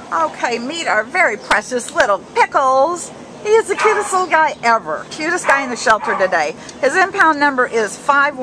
Okay, meet our very precious little Pickles. He is the cutest little guy ever. Cutest guy in the shelter today. His impound number is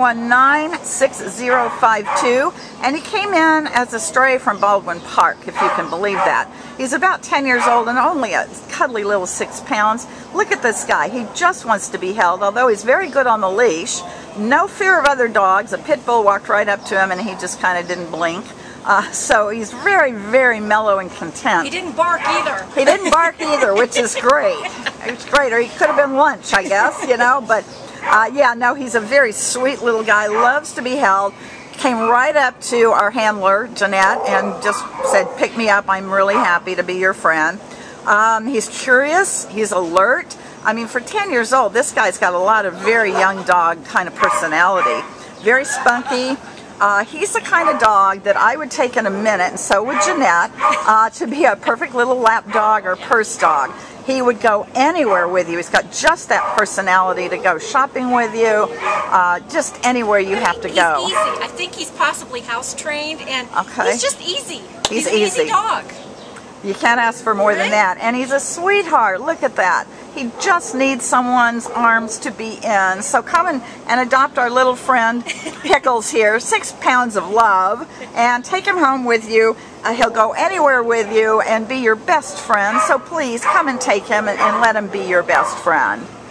5196052, and he came in as a stray from Baldwin Park, if you can believe that. He's about 10 years old and only a cuddly little 6 pounds. Look at this guy. He just wants to be held, although he's very good on the leash. No fear of other dogs. A pit bull walked right up to him and he just kind of didn't blink. So he's very, very mellow and content. He didn't bark either. He didn't bark either, which is great. It's great. Or he could have been lunch, I guess, you know. But yeah, no, he's a very sweet little guy. Loves to be held. Came right up to our handler, Jeanette, and just said, "Pick me up. I'm really happy to be your friend." He's curious. He's alert. I mean, for 10 years old, this guy's got a lot of very young dog kind of personality. Very spunky. He's the kind of dog that I would take in a minute, and so would Jeanette, to be a perfect little lap dog or purse dog. He would go anywhere with you. He's got just that personality to go shopping with you, just anywhere you have to go. He's easy. I think he's possibly house trained, and he's just easy. He's an easy dog. You can't ask for more than that. And he's a sweetheart. Look at that. He just needs someone's arms to be in. So come and adopt our little friend Pickles here. 6 pounds of love. And take him home with you. He'll go anywhere with you and be your best friend. So please come and take him and let him be your best friend.